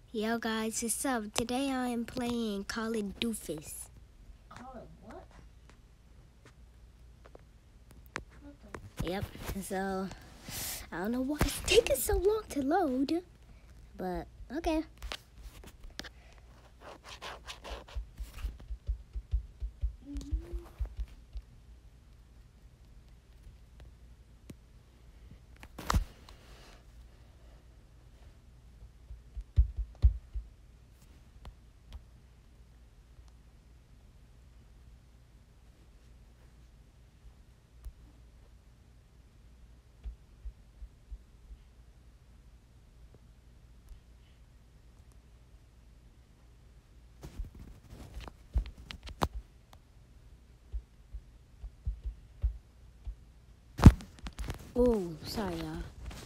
Yo guys, what's up? Today I am playing Call of Doofus. Call it what? Yep, so I don't know why it's taking so long to load, but okay. Oh, sorry y'all.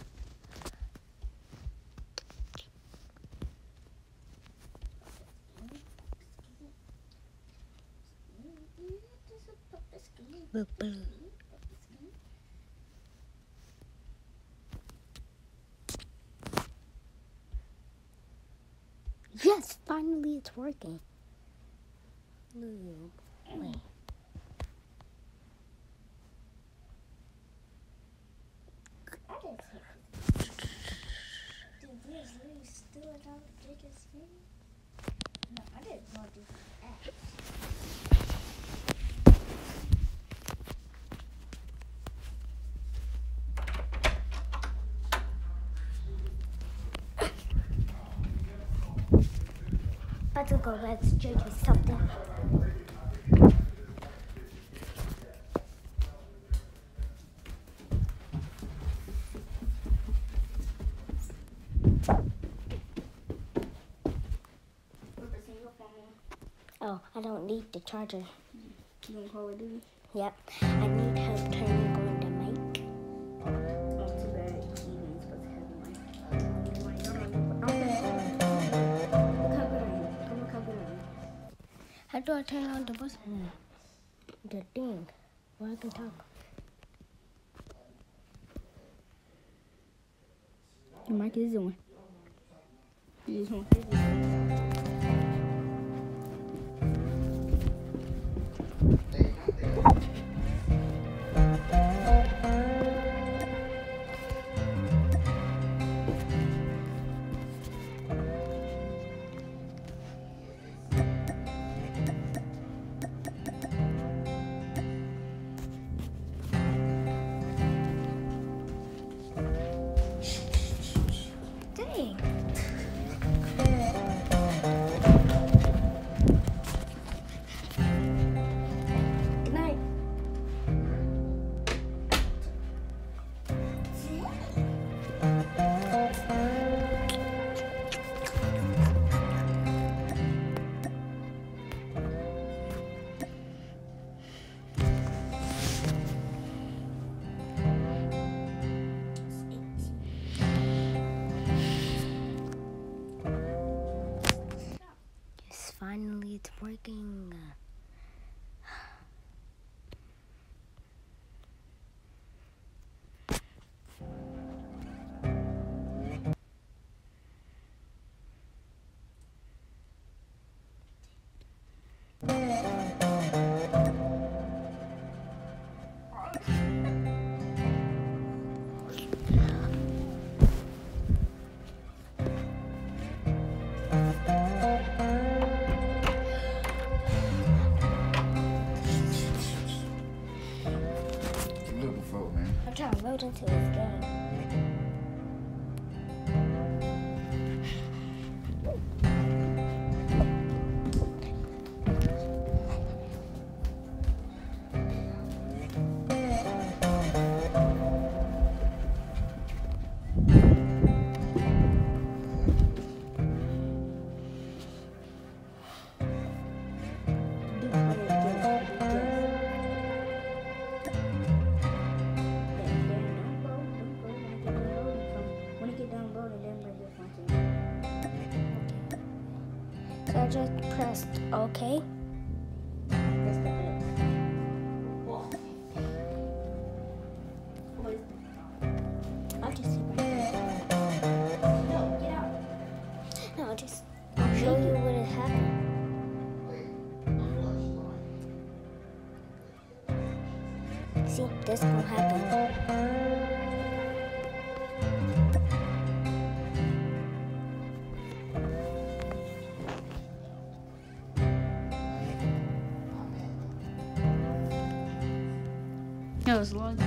Yes, finally it's working. Wait. Dude, there's literally still another biggest game? No, I didn't want to do that. About to go back to JJ something. Oh, I don't need the charger. You want Call of Duty? Yep, I need help turning on the mic. Oh, too bad. You ain't supposed to have one. How do I turn on the button? The thing where I can talk. Your mic is on. You just want to Dang. Good night. Yes, finally it's working. I'm trying to load into this game. So I just pressed OK. I'll just sit right here. No, get out. No, just It was long.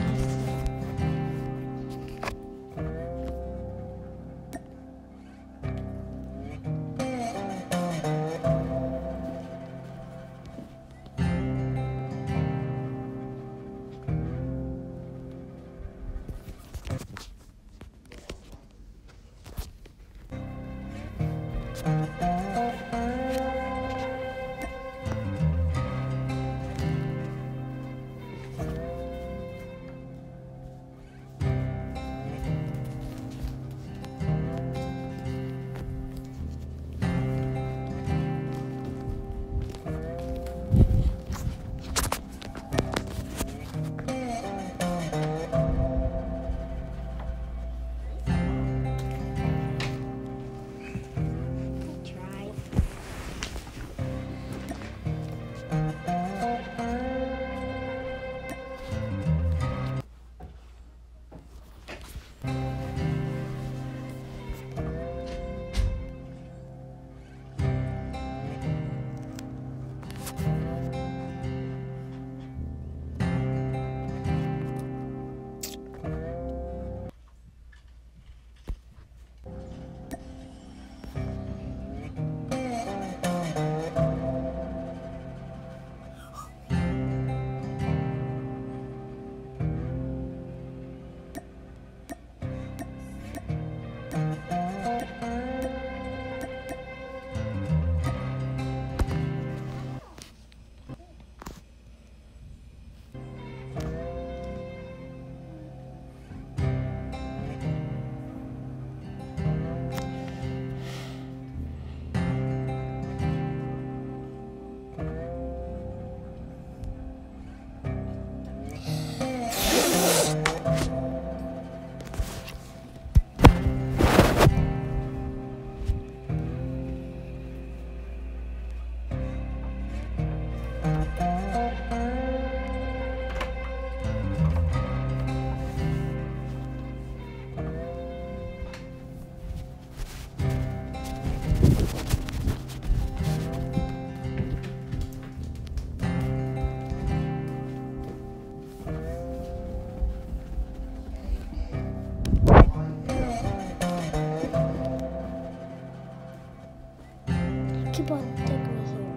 Keep on taking me here.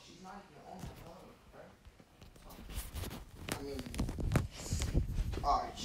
Alright.